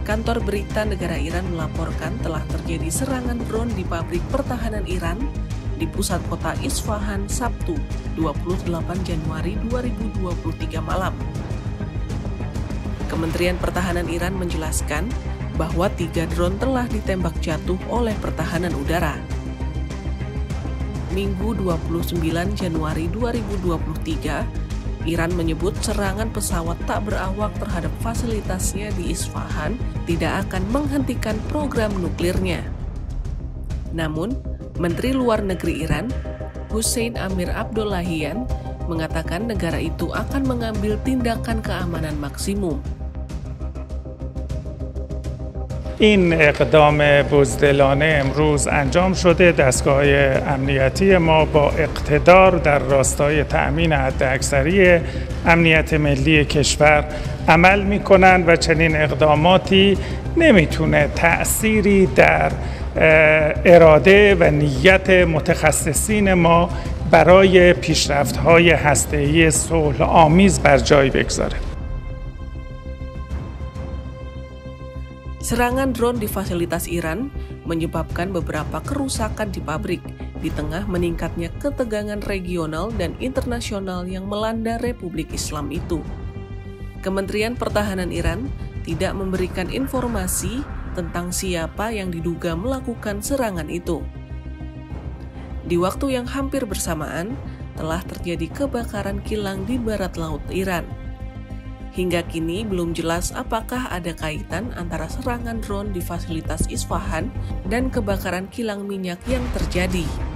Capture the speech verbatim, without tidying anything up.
Kantor berita negara Iran melaporkan telah terjadi serangan drone di pabrik pertahanan Iran di pusat kota Isfahan Sabtu, dua puluh delapan Januari dua ribu dua puluh tiga malam. Kementerian Pertahanan Iran menjelaskan bahwa tiga drone telah ditembak jatuh oleh pertahanan udara. Minggu dua puluh sembilan Januari dua ribu dua puluh tiga, Iran menyebut serangan pesawat tak berawak terhadap fasilitasnya di Isfahan tidak akan menghentikan program nuklirnya. Namun, Menteri Luar Negeri Iran, Hussein Amir Abdollahian, mengatakan negara itu akan mengambil tindakan keamanan maksimum. این اقدام بزدلانه امروز انجام شده. دستگاه امنیتی ما با اقتدار در راستای تأمین حداکثری امنیت ملی کشور عمل می‌کنند و چنین اقداماتی نمیتونه تأثیری در اراده و نیت متخصصین ما برای پیشرفت‌های هسته‌ای صلح‌آمیز بر جای بگذاره. Serangan drone di fasilitas Iran menyebabkan beberapa kerusakan di pabrik di tengah meningkatnya ketegangan regional dan internasional yang melanda Republik Islam itu. Kementerian Pertahanan Iran tidak memberikan informasi tentang siapa yang diduga melakukan serangan itu. Di waktu yang hampir bersamaan, telah terjadi kebakaran kilang di barat laut Iran. Hingga kini belum jelas apakah ada kaitan antara serangan drone di fasilitas Isfahan dan kebakaran kilang minyak yang terjadi.